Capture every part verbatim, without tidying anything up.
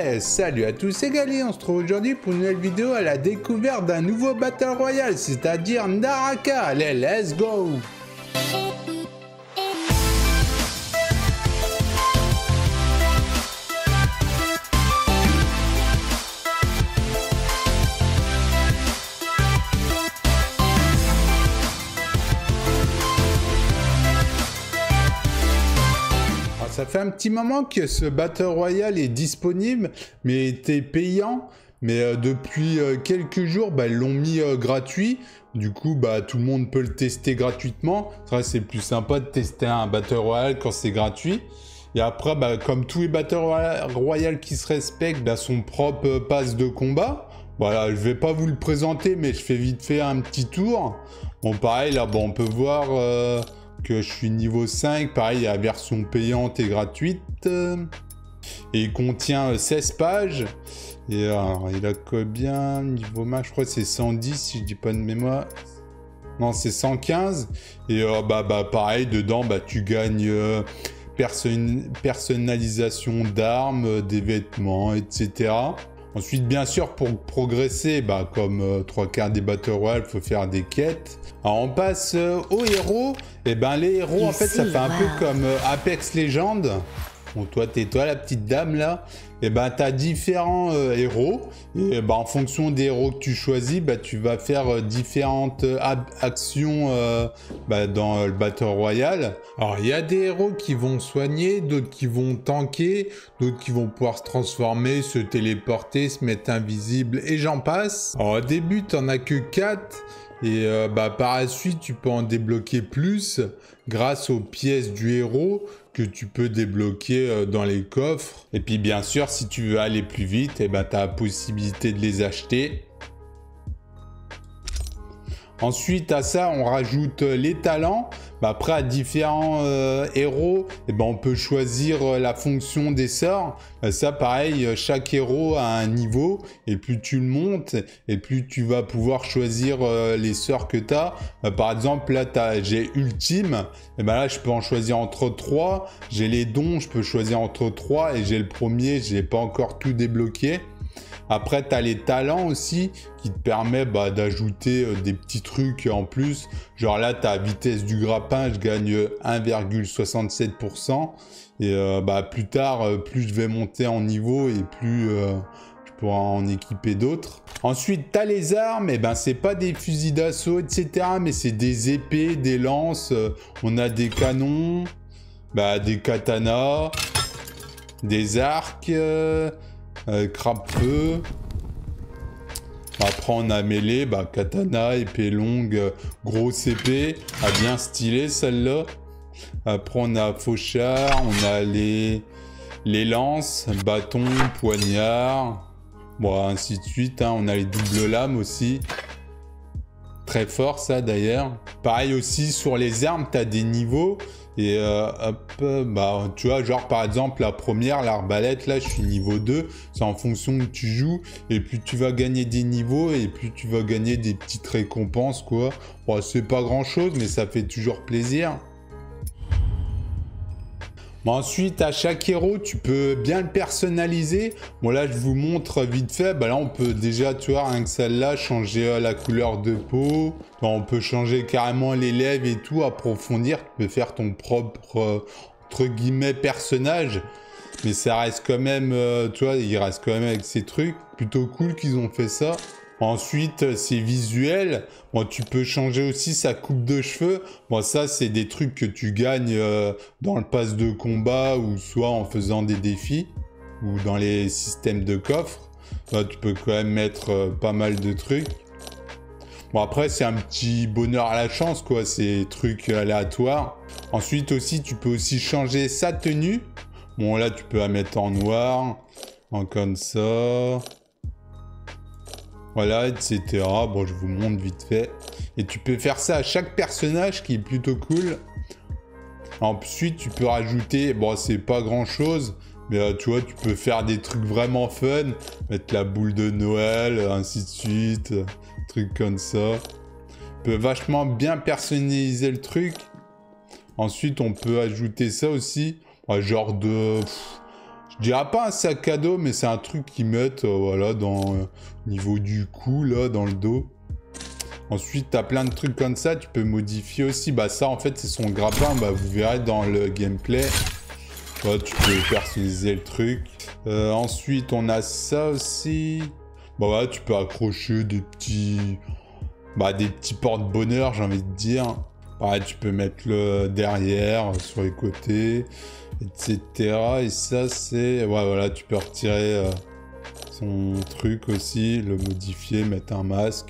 Ouais, salut à tous, c'est Gali, on se trouve aujourd'hui pour une nouvelle vidéo à la découverte d'un nouveau Battle Royale, c'est-à-dire Naraka. Allez, let's go! Ça fait un petit moment que ce Battle Royale est disponible, mais était payant. Mais euh, depuis euh, quelques jours, bah, ils l'ont mis euh, gratuit. Du coup, bah, tout le monde peut le tester gratuitement. C'est vrai, c'est plus sympa de tester un Battle Royale quand c'est gratuit. Et après, bah, comme tous les Battle Royale qui se respectent, bah, son propre euh, pass de combat. Voilà, je vais pas vous le présenter, mais je fais vite fait un petit tour. Bon, pareil, là, bon, on peut voir... Euh... que je suis niveau cinq, pareil, il y a la version payante et gratuite. Et il contient seize pages. Et alors, il a combien niveau max? Je crois que c'est cent dix, si je dis pas de mémoire. Non, c'est cent quinze. Et euh, bah, bah, pareil, dedans, bah, tu gagnes euh, person personnalisation d'armes, euh, des vêtements, et cetera. Ensuite, bien sûr, pour progresser, bah, comme euh, trois quarts des Battle Royale, il faut faire des quêtes. Alors, on passe euh, aux héros. Et ben les héros, en fait, ça fait un peu comme euh, Apex Legends. Bon, toi, t'es toi, la petite dame, là. Et ben, t'as différents euh, héros. Et ben, en fonction des héros que tu choisis, bah, tu vas faire euh, différentes euh, actions euh, bah, dans euh, le Battle Royale. Alors, il y a des héros qui vont soigner, d'autres qui vont tanker, d'autres qui vont pouvoir se transformer, se téléporter, se mettre invisible, et j'en passe. Alors, au début, t'en as que quatre. Et euh, bah, par la suite, tu peux en débloquer plus grâce aux pièces du héros que tu peux débloquer euh, dans les coffres. Et puis bien sûr, si tu veux aller plus vite, eh ben, tu as la possibilité de les acheter. Ensuite, à ça, on rajoute les talents. Bah, après, à différents euh, héros, eh ben, on peut choisir euh, la fonction des sorts. Euh, ça, pareil, chaque héros a un niveau. Et plus tu le montes, et plus tu vas pouvoir choisir euh, les sorts que tu as. Euh, par exemple, là, j'ai Ultime. Et ben là, je peux en choisir entre trois. J'ai les dons, je peux choisir entre trois. Et j'ai le premier, je n'ai pas encore tout débloqué. Après, tu as les talents aussi qui te permettent bah, d'ajouter euh, des petits trucs en plus. Genre là, tu as vitesse du grappin, je gagne un virgule soixante-sept pour cent. Et euh, bah, plus tard, euh, plus je vais monter en niveau et plus euh, je pourrai en équiper d'autres. Ensuite, tu as les armes. Et ben, c'est pas des fusils d'assaut, et cetera. Mais c'est des épées, des lances. Euh, on a des canons, bah, des katanas, des arcs... Euh, Euh, crabe-feu. Après on a mêlé, bah, katana, épée longue, euh, grosse épée, ah, bien stylé celle-là. Après on a fauchard, on a les, les lances, bâton, poignard, bon ainsi de suite, hein. On a les doubles lames aussi. Très fort ça d'ailleurs. Pareil aussi sur les armes, tu as des niveaux. Et euh, hop, bah, tu vois, genre par exemple la première, l'arbalète, là je suis niveau deux. C'est en fonction que tu joues. Et plus tu vas gagner des niveaux et plus tu vas gagner des petites récompenses, quoi. Bon, c'est pas grand chose, mais ça fait toujours plaisir. Bon, ensuite, à chaque héros, tu peux bien le personnaliser. Bon, là, je vous montre vite fait. Bah, là, on peut déjà, tu vois, rien que celle-là, changer euh, la couleur de peau. Bon, on peut changer carrément les lèvres et tout, approfondir. Tu peux faire ton propre, euh, entre guillemets, personnage. Mais ça reste quand même, euh, tu vois, il reste quand même avec ces trucs. Plutôt cool qu'ils ont fait ça. Ensuite, c'est visuel. Bon, tu peux changer aussi sa coupe de cheveux. Bon, ça, c'est des trucs que tu gagnes euh, dans le pass de combat ou soit en faisant des défis ou dans les systèmes de coffres. Là, tu peux quand même mettre euh, pas mal de trucs. Bon, après, c'est un petit bonheur à la chance, quoi. C'est trucs aléatoires. Ensuite aussi, tu peux aussi changer sa tenue. Bon, là, tu peux la mettre en noir, en comme ça... Voilà, et cetera. Bon, je vous montre vite fait. Et tu peux faire ça à chaque personnage, qui est plutôt cool. Ensuite, tu peux rajouter... Bon, c'est pas grand-chose. Mais euh, tu vois, tu peux faire des trucs vraiment fun. Mettre la boule de Noël, ainsi de suite. Trucs comme ça. Tu peux vachement bien personnaliser le truc. Ensuite, on peut ajouter ça aussi. Ouais, genre de... Pff, je Je dirais pas un sac à dos, mais c'est un truc qu'ils mettent, euh, voilà, dans euh, niveau du cou, là, dans le dos. Ensuite, tu as plein de trucs comme ça, tu peux modifier aussi. Bah ça, en fait, c'est son grappin, bah vous verrez dans le gameplay. Ouais, tu peux personnaliser le truc. Euh, ensuite, on a ça aussi. Bah ouais, tu peux accrocher des petits... Bah des petits porte-bonheur, j'ai envie de dire. Ouais, tu peux mettre le derrière, sur les côtés, et cetera. Et ça, c'est... Ouais, voilà, tu peux retirer euh, son truc aussi, le modifier, mettre un masque.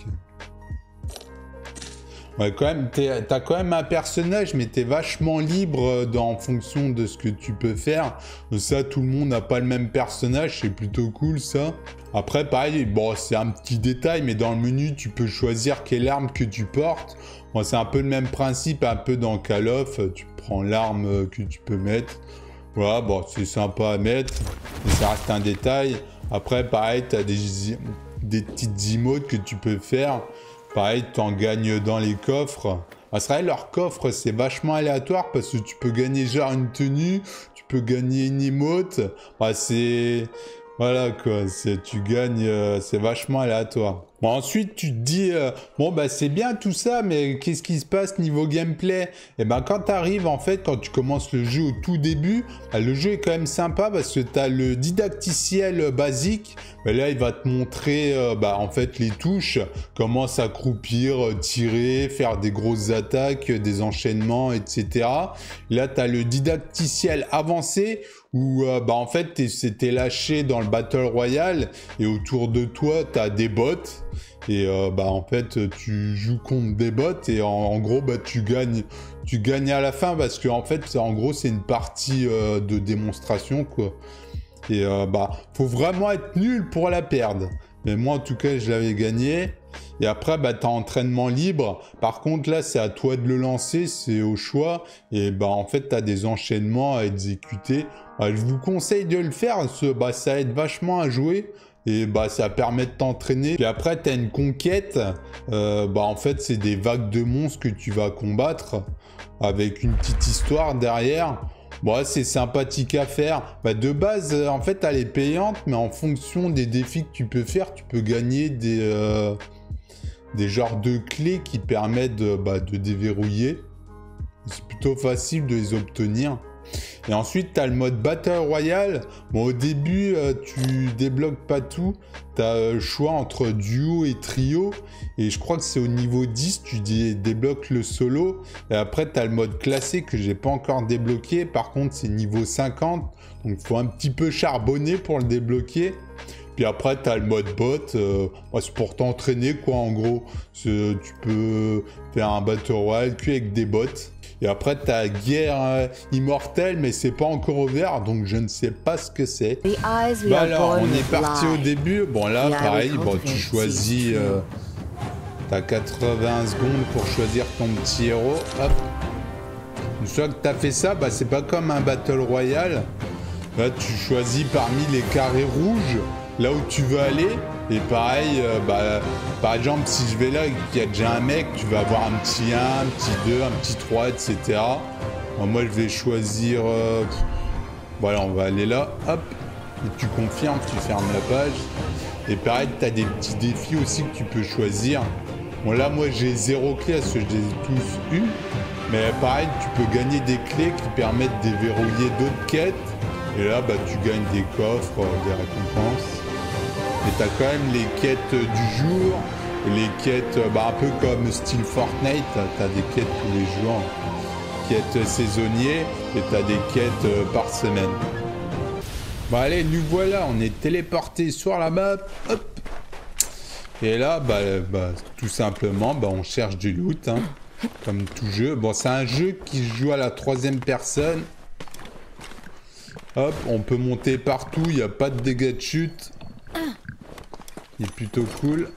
Ouais, quand même, t'as quand même un personnage, mais t'es vachement libre dans, en fonction de ce que tu peux faire. Ça, tout le monde n'a pas le même personnage, c'est plutôt cool, ça. Après, pareil, bon, c'est un petit détail, mais dans le menu, tu peux choisir quelle arme que tu portes. Bon, c'est un peu le même principe, un peu dans Call of, tu prends l'arme que tu peux mettre. Voilà, bon, c'est sympa à mettre, mais ça reste un détail. Après, pareil, t'as des, des petites emotes que tu peux faire. Pareil, tu en gagnes dans les coffres. Ah, c'est vrai, leur coffre, c'est vachement aléatoire parce que tu peux gagner genre une tenue, tu peux gagner une emote. Ah, c'est... Voilà quoi, tu gagnes, euh, c'est vachement aléatoire. Bon, ensuite, tu te dis, euh, bon, bah c'est bien tout ça, mais qu'est-ce qui se passe niveau gameplay? Et ben quand tu arrives, en fait, quand tu commences le jeu au tout début, bah, le jeu est quand même sympa parce que tu as le didacticiel basique. Bah, là, il va te montrer, euh, bah, en fait, les touches, comment s'accroupir, tirer, faire des grosses attaques, des enchaînements, et cetera. Là, tu as le didacticiel avancé où, euh, bah, en fait, c'était lâché dans le Battle Royale et autour de toi, tu as des bots. Et euh, bah en fait tu joues contre des bots et en, en gros bah tu gagnes tu gagnes à la fin parce que en fait en gros c'est une partie euh, de démonstration quoi. Et euh, bah faut vraiment être nul pour la perdre. Mais moi en tout cas je l'avais gagné. Et après bah t'as entraînement libre. Par contre là c'est à toi de le lancer, c'est au choix. Et bah en fait t'as des enchaînements à exécuter. Bah, je vous conseille de le faire, parce que, bah, ça aide vachement à jouer. Et bah ça permet de t'entraîner. Puis après, tu as une conquête. Euh, bah en fait, c'est des vagues de monstres que tu vas combattre avec une petite histoire derrière. Bon, c'est sympathique à faire. Bah, de base, en fait, elle est payante, mais en fonction des défis que tu peux faire, tu peux gagner des, euh, des genres de clés qui permettent de, bah, de déverrouiller. C'est plutôt facile de les obtenir. Et ensuite, tu as le mode Battle Royale. Bon, au début, euh, tu débloques pas tout. Tu as le choix entre duo et trio. Et je crois que c'est au niveau dix, tu dis, débloques le solo. Et après, tu as le mode classé que j'ai pas encore débloqué. Par contre, c'est niveau cinquante. Donc, il faut un petit peu charbonner pour le débloquer. Puis après, tu as le mode bot. Euh, bah, c'est pour t'entraîner, quoi, en gros. Tu peux faire un Battle Royale qu'avec des bots. Et après, tu as Guerre euh, Immortelle, mais c'est pas encore ouvert, donc je ne sais pas ce que c'est. Bah alors, on est parti au début. Bon, là, pareil, bon, tu choisis... Euh, tu as quatre-vingts secondes pour choisir ton petit héros. Hop. Une fois que tu as fait ça, bah, c'est pas comme un Battle Royale. Là, tu choisis parmi les carrés rouges, là où tu veux aller. Et pareil, euh, bah, par exemple, si je vais là et qu'il y a déjà un mec, tu vas avoir un petit un, un petit deux, un petit trois, et cetera. Alors, moi, je vais choisir... Euh, voilà, on va aller là, hop. Et tu confirmes, tu fermes la page. Et pareil, tu as des petits défis aussi que tu peux choisir. Bon, là, moi, j'ai zéro clé parce que je les ai tous eus. Mais pareil, tu peux gagner des clés qui permettent de déverrouiller d'autres quêtes. Et là, bah, tu gagnes des coffres, des récompenses. Et t'as quand même les quêtes du jour, les quêtes, bah, un peu comme style Fortnite, t'as des quêtes tous les jours, quêtes saisonnières, et t'as des quêtes par semaine. Bon allez, nous voilà, on est téléporté sur la map, hop. Et là, bah, bah tout simplement, bah, on cherche du loot, hein, comme tout jeu. Bon, c'est un jeu qui se joue à la troisième personne. Hop, on peut monter partout, il n'y a pas de dégâts de chute. Il est plutôt cool.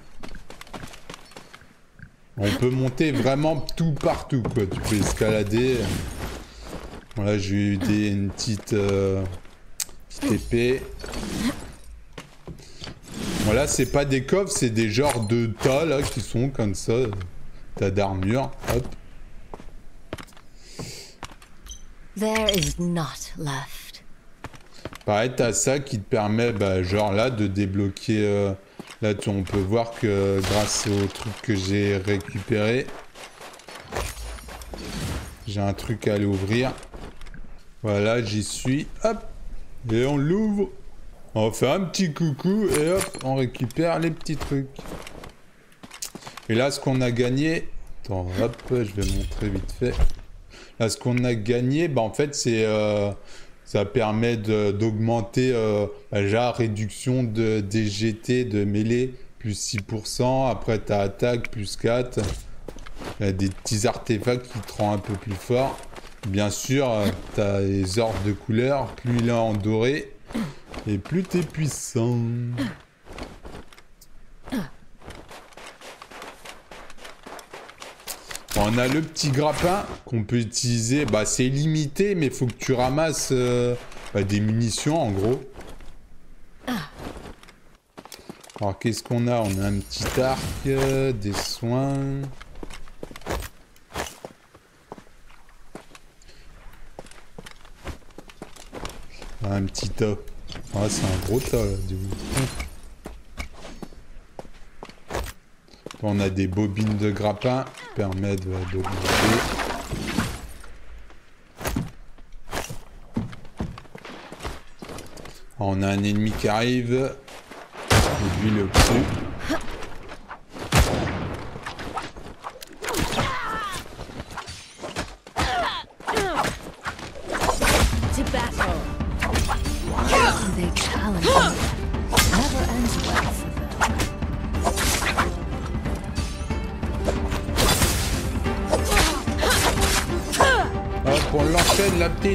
On peut monter vraiment tout partout, quoi. Tu peux escalader. Voilà, j'ai eu des, une petite, euh, petite épée. Voilà, c'est pas des coffres, c'est des genres de tas, là, qui sont comme ça. Tas d'armure. Hop. There is not left. Pareil, t'as ça qui te permet, bah, genre là, de débloquer... Euh, là, tu, on peut voir que grâce au truc que j'ai récupéré, j'ai un truc à aller ouvrir. Voilà, j'y suis. Hop. Et on l'ouvre. On fait un petit coucou et hop, on récupère les petits trucs. Et là, ce qu'on a gagné... Attends, hop, je vais montrer vite fait. Là, ce qu'on a gagné, bah, en fait, c'est... Euh, ça permet d'augmenter euh, la réduction de, des G T de mêlée, plus six pour cent. Après, tu as attaque, plus quatre. Il y a des petits artefacts qui te rendent un peu plus fort. Bien sûr, tu as les orbes de couleur. Plus il est en doré, et plus tu es puissant. On a le petit grappin qu'on peut utiliser. Bah, c'est limité, mais il faut que tu ramasses euh, bah, des munitions, en gros. Alors, qu'est-ce qu'on a? On a un petit arc, euh, des soins. Un petit tas. Ah, c'est un gros tas, là, du coup. On a des bobines de grappin qui permettent d'augmenter. On a un ennemi qui arrive. Et lui le dessus. Hop, on l'enchaîne la petite.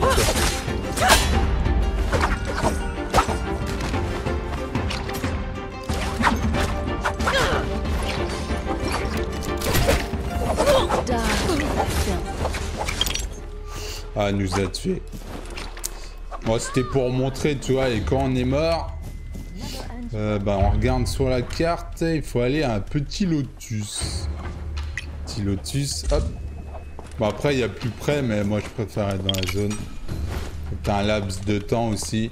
Ah, elle nous a tués. Bon, c'était pour montrer, tu vois, et quand on est mort, euh, bah, on regarde sur la carte, il faut aller à un petit lotus. Petit lotus, hop. Bon, après, il y a plus près, mais moi, je préfère être dans la zone. T'as un laps de temps aussi.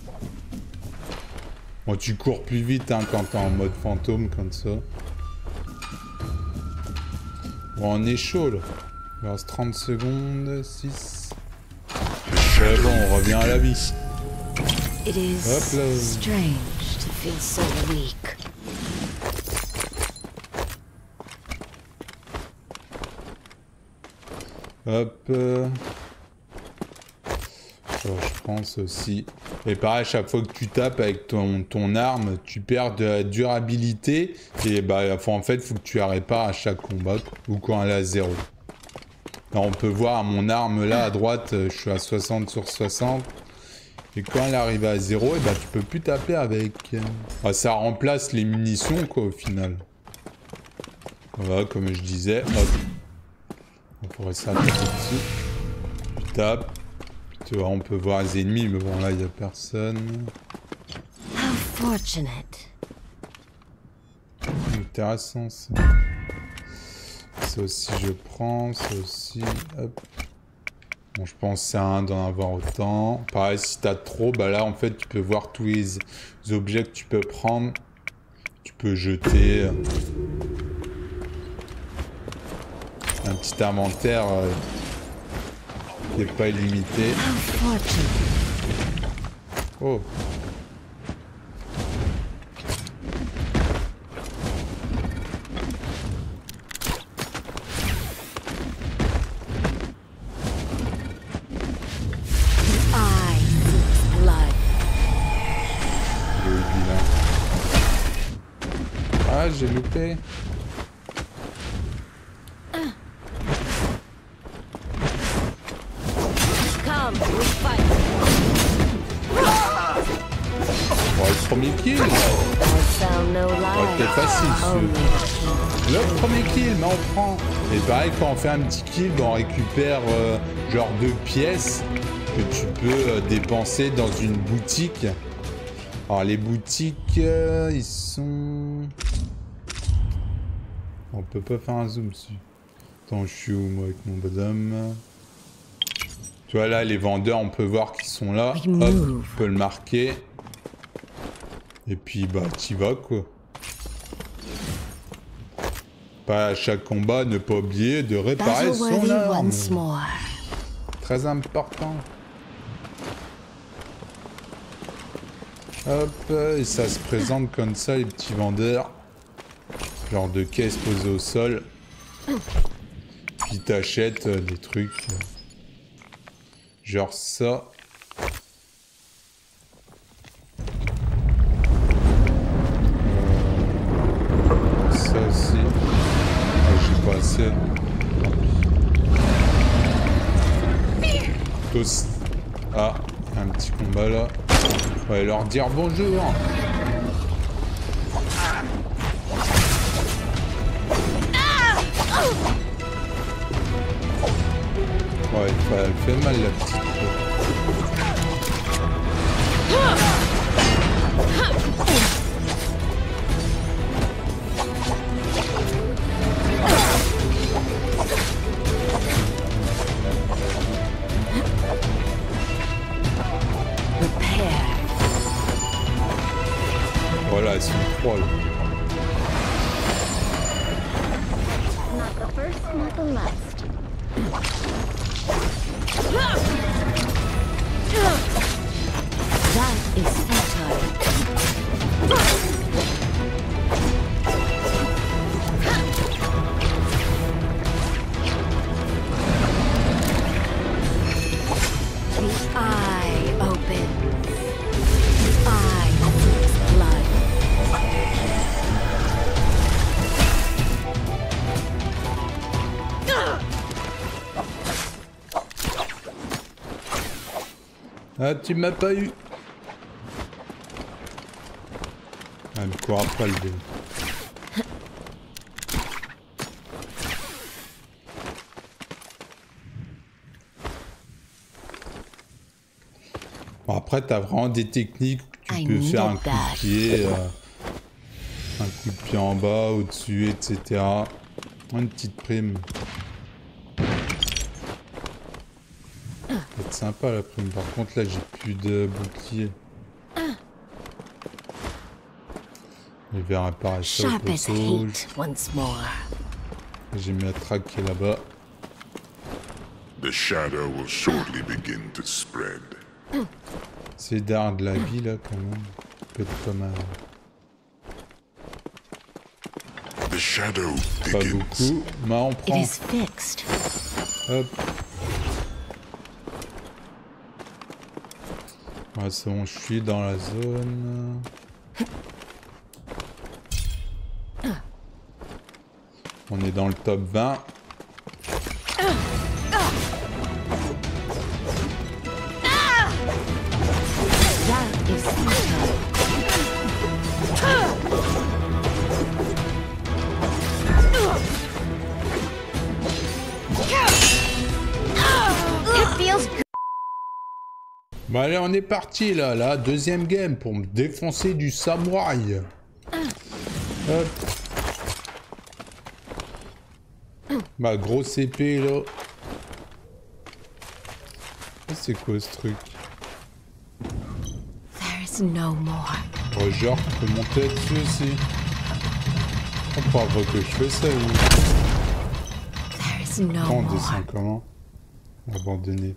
Bon, tu cours plus vite hein, quand t'es en mode fantôme, comme ça. Bon, on est chaud, là. Il reste trente secondes, six... Ouais, bon, on revient à la vie. It is Hop là. strange to feel so weak. Hop. Euh... Oh, je pense aussi. Et pareil, à chaque fois que tu tapes avec ton, ton arme, tu perds de la durabilité. Et bah, en fait, il faut que tu la répares à chaque combat. Ou quand elle est à zéro. Alors, on peut voir mon arme là à droite, je suis à soixante sur soixante. Et quand elle arrive à zéro, et bah, tu peux plus taper avec. Ah, ça remplace les munitions, quoi, au final. Voilà, comme je disais. Hop. On pourrait s'arrêter dessus. Tu tapes. Tu vois, on peut voir les ennemis, mais bon, là, il n'y a personne. How fortunate. Intéressant, ça. Ça aussi, je prends. Ça aussi, hop. Bon, je pense que c'est un d'en avoir autant. Pareil, si t'as trop, bah là, en fait, tu peux voir tous les objets que tu peux prendre. Tu peux jeter. Un petit inventaire euh, qui n'est pas illimité. Oh. Ah, j'ai loupé. Bon, le premier kill. Ouais, c'était facile celui. Le premier kill, mais on prend. Et pareil, quand on fait un petit kill, on récupère euh, genre deux pièces que tu peux euh, dépenser dans une boutique. Alors les boutiques, euh, ils sont... On peut pas faire un zoom dessus. Attends, je suis où moi avec mon bonhomme? Tu vois là, les vendeurs, on peut voir qu'ils sont là. Hop, on peut le marquer. Et puis bah, t'y vas quoi. Pas à chaque combat, ne pas oublier de réparer son arme. Très important. Hop, et ça se présente comme ça, les petits vendeurs. Genre de caisse posée au sol. Puis t'achètes euh, des trucs. Euh, genre ça. Euh, ça aussi. Ah, j'ai pas assez. Tous. Ah, un petit combat là. On va leur dire bonjour. Ouais, elle fait mal la petite. Voilà, elles sont trois là. Not the first, not the last. That is futile. The eye opens. The eye seeks blood. Ah, tu m'as pas eu. Ah, elle me court après le deux. Bon, après, t'as vraiment des techniques où tu peux faire un coup de pied, euh, un coup de pied en bas, au-dessus, et cetera. Une petite prime. C'est sympa la prime. Par contre, là, j'ai plus de bouclier. Je vais réparer ça au poteau. J'ai mis la traque qui est là-bas. The shadow will shortly begin to spread. C'est d'art de la vie là quand même. Peut-être pas mal. The shadow Pas begins. beaucoup, mais on It prend. is fixed. Hop. Ouais, c'est bon, je suis dans la zone. On est dans le top vingt. That is futile. It feels good. Bon allez, on est parti là, là, deuxième game pour me défoncer du samouraï. Hop. Ma grosse épée là. C'est quoi ce truc? There is no more. Oh, genre, on peut monter dessus aussi. On pourra voir que je fais ça ou... There is no On more. descend comment? Abandonné.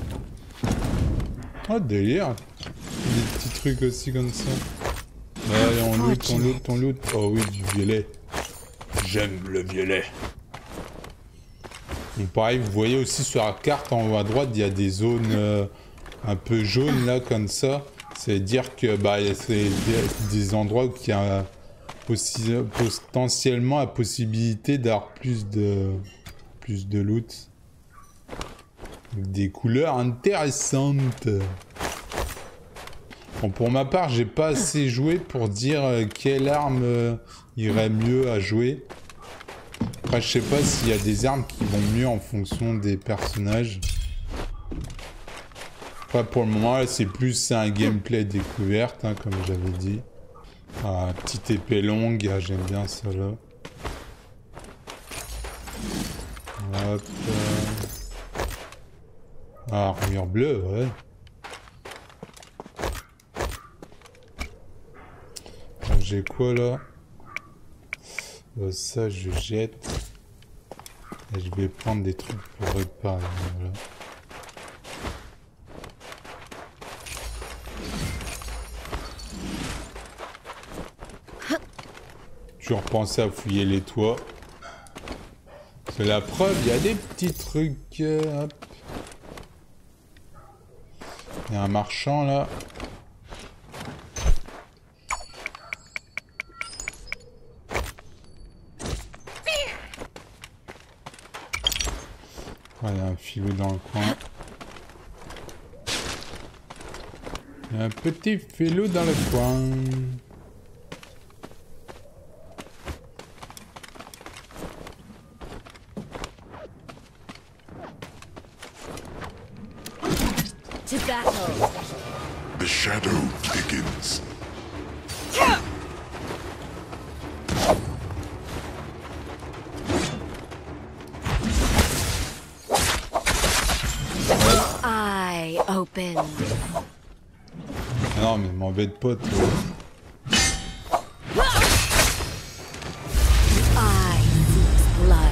Oh délire. Des petits trucs aussi comme ça. Ouais, allez, on loot, on loot, on loot. Oh oui, du violet. J'aime le violet. Bon, pareil, vous voyez aussi sur la carte en haut à droite, il y a des zones euh, un peu jaunes là comme ça. C'est-à-dire que bah, c'est des, des endroits où il y a aussi, potentiellement la possibilité d'avoir plus de, plus de loot. Des couleurs intéressantes. Bon, pour ma part, j'ai pas assez joué pour dire euh, quelle arme euh, irait mieux à jouer. Après, je sais pas s'il y a des armes qui vont mieux en fonction des personnages. Après, pour le moment, c'est plus un gameplay découverte, hein, comme j'avais dit. Ah, petite épée longue, ah, j'aime bien ça là. Hop. Ah, armure bleue, ouais. Alors, j'ai quoi là? euh, Ça, je jette. Et je vais prendre des trucs pour réparer. Voilà. Toujours penser à fouiller les toits. C'est la preuve, il y a des petits trucs. Euh, hop. Il y a un marchand là. Ah, il y a un filou dans le coin. Il y a un petit filou dans le coin. To battle. The shadow begins. Eye open. Non mais m'embête pas toi. Eye seeks blood.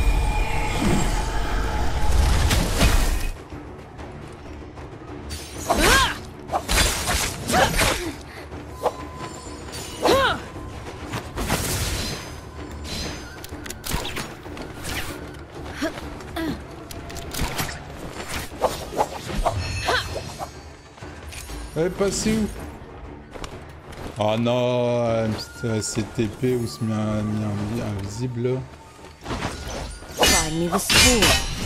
Elle est passée où? Oh non, cette épée où se met un, mis un invisible là. Find me the sword.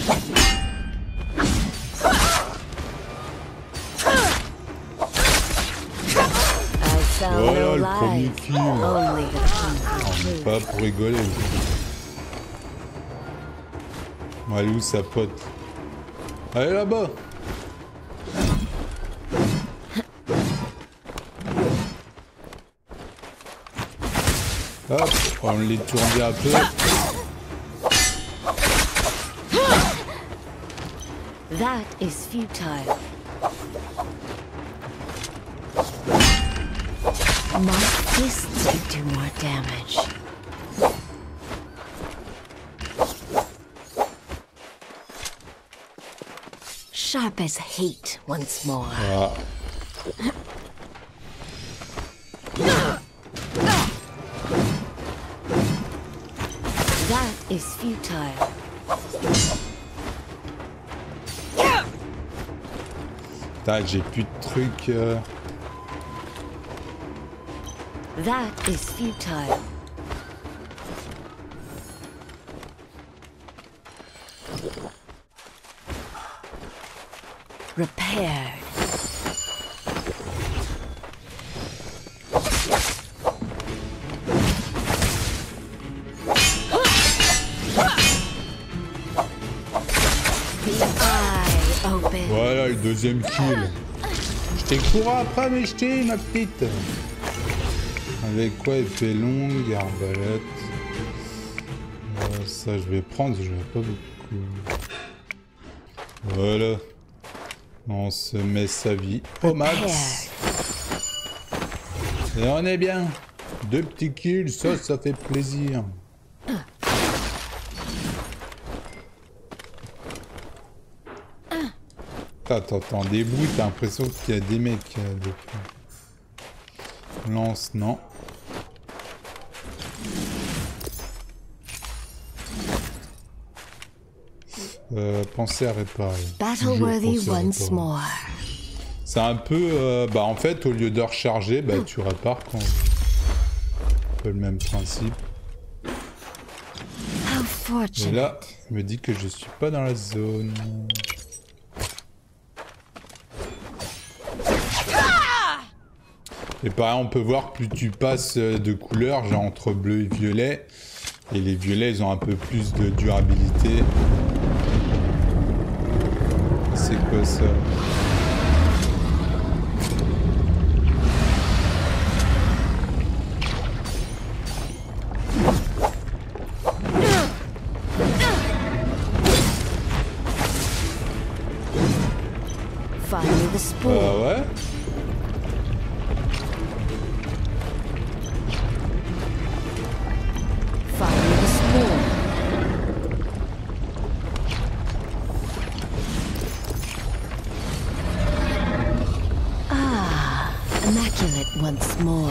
I sell Voilà no le premier lies. kill. Only the king On n'est pas pour rigoler. Bon, elle est où sa pote? Elle est là-bas. Hop, on les tourne un peu. That is futile. My fists could do more damage. Sharp as hate once more. Ah. That is futile. Putain, j'ai plus de trucs. Euh... That is futile. Repaired. Voilà le deuxième kill. Je t'ai couru après mais je t'ai ma petite. Avec quoi épée longue, arbalète. Euh, ça je vais prendre, je n'ai pas beaucoup. Voilà. On se met sa vie au max. Et on est bien. Deux petits kills, ça, ça fait plaisir. T'entends des bruits, t'as l'impression qu'il y a des mecs euh, depuis. Lance, non. Euh, pensez à réparer. Battle-worthy once more. C'est un peu... Euh, bah en fait, au lieu de recharger, bah tu répares quand... Un peu le même principe. Et là, il me dit que je suis pas dans la zone. Et pareil, on peut voir plus tu passes de couleurs, genre entre bleu et violet. Et les violets, ils ont un peu plus de durabilité. C'est quoi ça?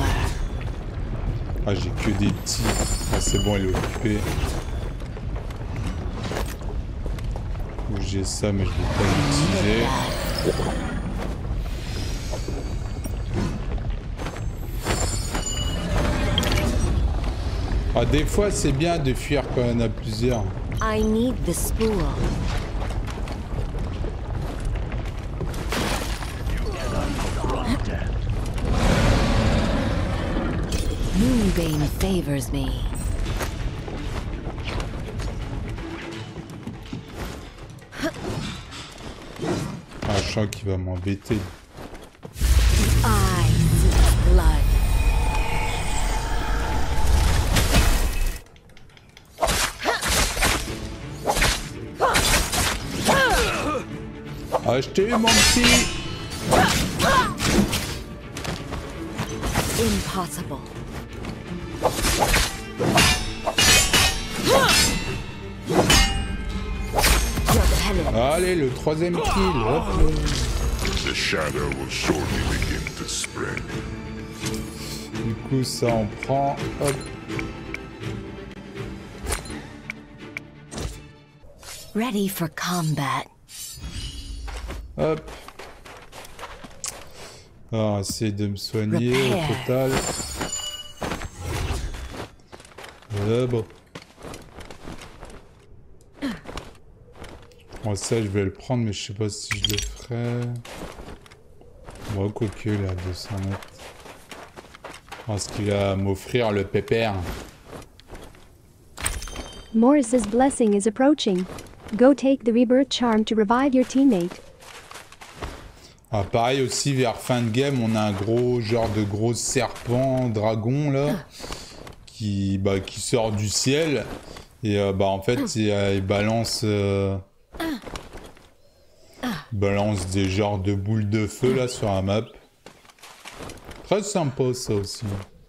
Ah, j'ai que des petits. Ah, c'est bon, elle est occupée. J'ai ça, mais je vais pas l'utiliser. Ah, des fois, c'est bien de fuir quand on en a plusieurs. I need the spool. Moonbane favors me. Ah, je sens qu'il va m'embêter. I see blood. Ah, je t'ai eu, mon petit. Impossible. Allez, le troisième kill. Hop. The shadow will shortly begin to spread. Du coup, ça, on prend. Hop. Ready for combat. Hop. Alors, essayer de me soigner au total. Voilà, bon. Bon, ça, je vais le prendre, mais je sais pas si je le ferai. Bon, quoique, là, deux cents mètres. Parce qu'il va m'offrir le pépère. Morris's blessing is approaching. Go take the rebirth charm to revive your teammate. Ah, pareil aussi, vers fin de game, on a un gros genre de gros serpent, dragon, là, qui, bah, qui sort du ciel. Et euh, bah, en fait, il, euh, il balance... Euh, il balance des genres de boules de feu, là, sur la map. Très sympa, ça aussi.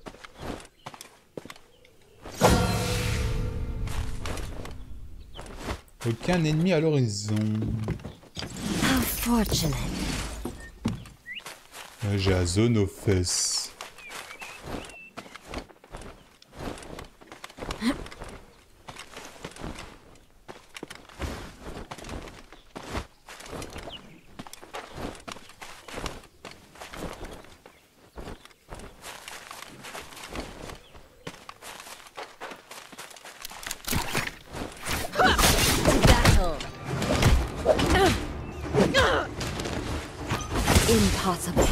Aucun ennemi à l'horizon. How fortunate. J'ai la zone aux fesses. Impossible.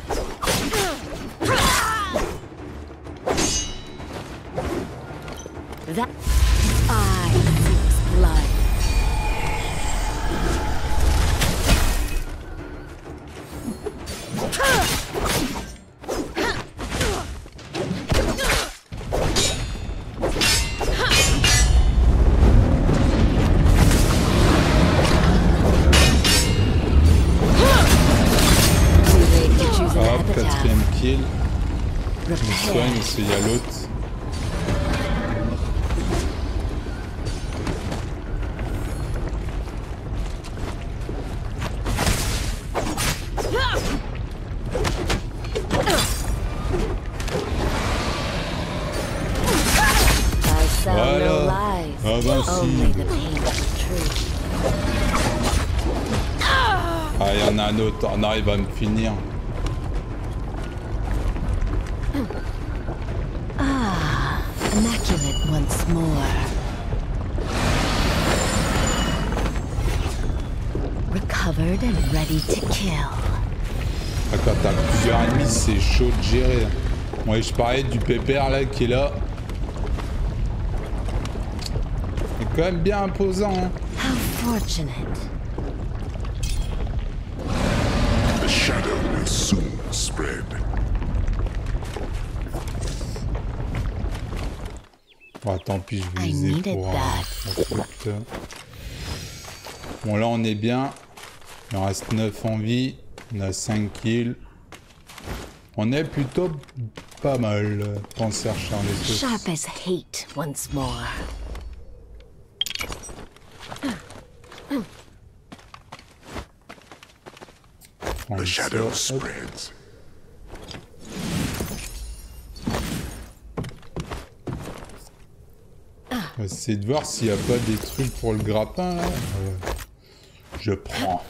That I seeks blood. Hop, quatrième kill. Je me soigne parce qu'il y a l'autre. Voilà. Ah ben si. Ah, il y en a un autre. On arrive à me finir. Ah, immaculate once more. Recovered and ready to kill. Ah, quand t'as plusieurs ennemis, c'est chaud de gérer. Moi, je parlais du pépère là qui est là. C'est quand même bien imposant. Hein. How fortunate. The shadow will soon spread. Oh, tant pis, je vais viser pour un truc. Bon, là, on est bien. Il en reste neuf en vie. On a cinq kills. On est plutôt pas mal. Cancer Charles. Sharp as hate once more. The shadow spreads. On va essayer de voir s'il n'y a pas des trucs pour le grappin là. Ouais. Je prends.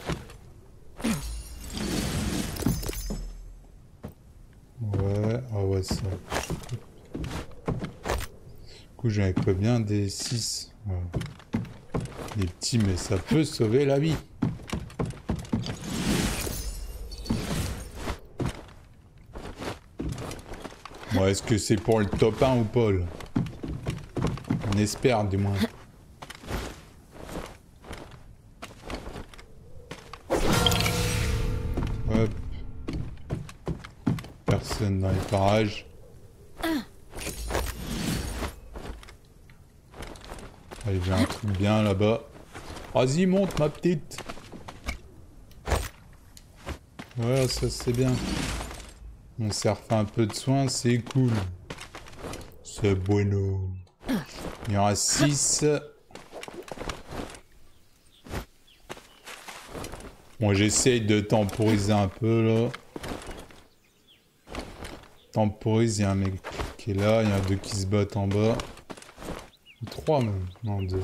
Ouais, ah ouais, ça. Du coup, j'en ai combien? Des six. Ouais. Des petits, mais ça peut sauver la vie. Bon, est-ce que c'est pour le top un ou pas là? On espère du moins. Hop. Personne dans les parages. Allez, j'ai un truc bien là-bas. Vas-y, monte ma petite. Voilà, ça c'est bien. On s'est refait un peu de soin, c'est cool. C'est bueno. Il y en a six. Bon, j'essaye de temporiser un peu là. Temporise, il y a un mec qui est là, il y en a deux qui se battent en bas. Trois même, non deux.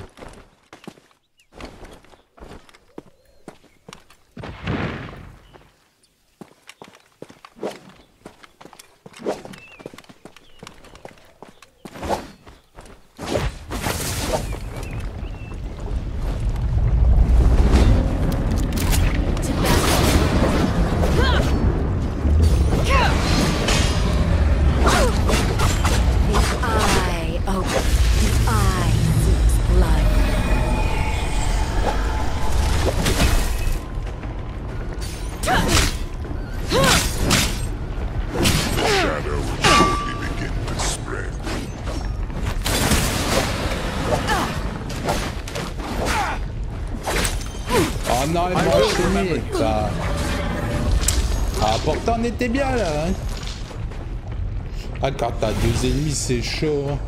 Ah, pourtant on était bien là, hein. Ah, quand t'as deux ennemis, c'est chaud. Hein.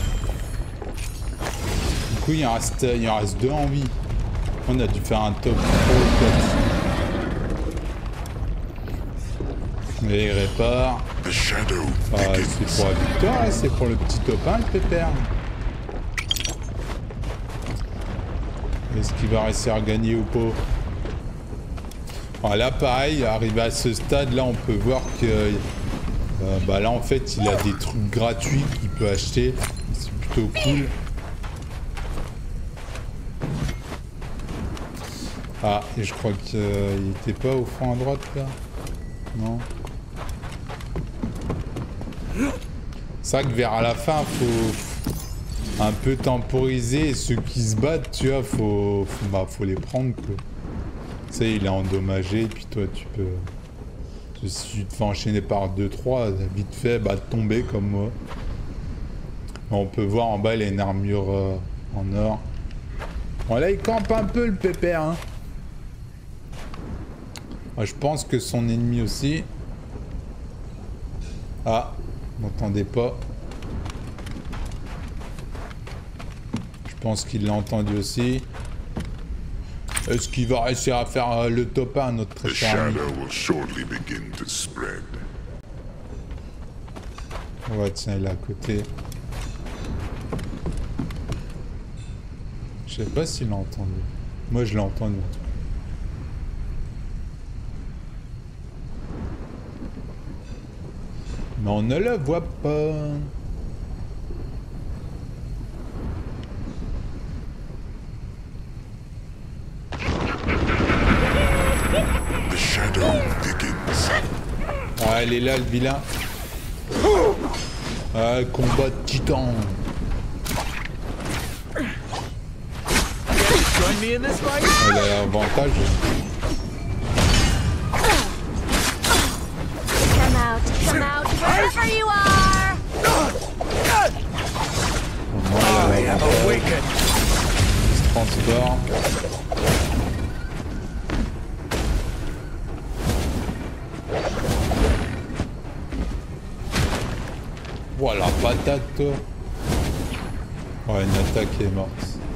Du coup, il en reste, il en reste deux en vie. On a dû faire un top pro. Mais il répare. Ah, c'est pour la victoire, hein. C'est pour le petit top un, le pépère. Est-ce qu'il va réussir à gagner ou pas? Là pareil, arrivé à ce stade là on peut voir que euh, bah là en fait il a des trucs gratuits qu'il peut acheter, c'est plutôt cool. Ah, et je crois qu'il euh, était pas au fond à droite là. Non. C'est vrai que vers la fin faut un peu temporiser et ceux qui se battent, tu vois, faut, faut, bah, faut les prendre quoi. Tu sais, il est endommagé, et puis toi, tu peux... Si tu te fais enchaîner par deux trois, vite fait, bah, tomber comme moi. On peut voir en bas, il a une armure euh, en or. Bon, là, il campe un peu, le pépère, hein. Moi, je pense que son ennemi aussi... Ah, n'entendez pas. Je pense qu'il l'a entendu aussi. Est-ce qu'il va réussir à faire euh, le top un, notre très cher ami? Ouais, tiens, il est à côté. Je sais pas s'il l'a entendu. Moi, je l'ai entendu. Mais on ne le voit pas. Ah, elle est là, le vilain. Ah, combat de titan. Elle a l'avantage. Come out, come out, wherever you are! I have awakened. Il se transporte. Voilà, patate. Ouais, une attaque est morte.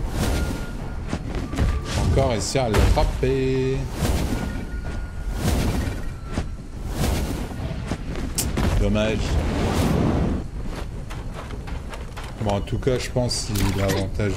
Encore réussir à l'attraper. Dommage. Bon, en tout cas, je pense qu'il est avantageux.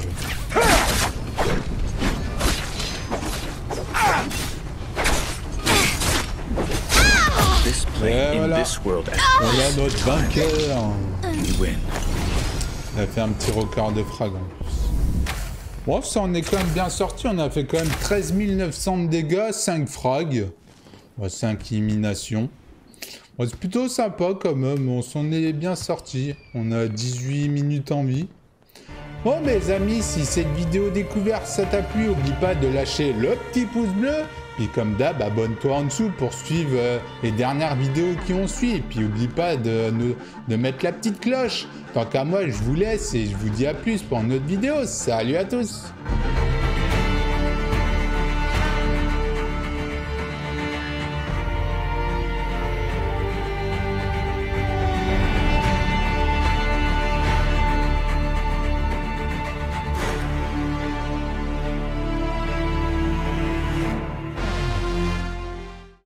Et voilà, on a notre vainqueur. On a fait un petit record de frag en plus. Bon, ça en est quand même bien sorti. On a fait quand même treize mille neuf cents de dégâts, cinq frags, cinq éliminations. Bon, c'est plutôt sympa quand même. On s'en est bien sorti. On a dix-huit minutes en vie. Bon, mes amis, si cette vidéo découverte ça t'a plu, n'oublie pas de lâcher le petit pouce bleu. Puis comme d'hab, abonne-toi en dessous pour suivre euh, les dernières vidéos qui ont suivi. Et puis n'oublie pas de, de, de mettre la petite cloche. Tant qu'à moi, je vous laisse et je vous dis à plus pour une autre vidéo. Salut à tous!